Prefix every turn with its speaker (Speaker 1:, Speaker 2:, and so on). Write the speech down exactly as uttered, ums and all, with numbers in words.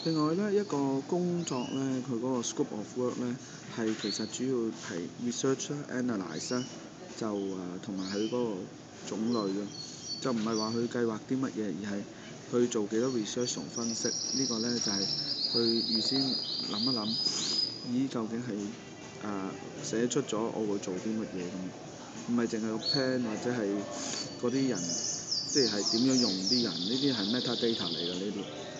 Speaker 1: 另外咧，一個工作咧，佢嗰個 scope of work 咧，係其實主要係 research 啦、analyse 啦，就誒同埋佢嗰個種類咯，就唔係話去計劃啲乜嘢，而係去做幾多 research 同分析。這個、呢個咧就係、是、去預先諗一諗，咦究竟係誒、呃、寫出咗我會做啲乜嘢咁，唔係淨係個 plan 或者係嗰啲人，即係係點樣用啲人，呢啲係 metadata 嚟㗎呢啲。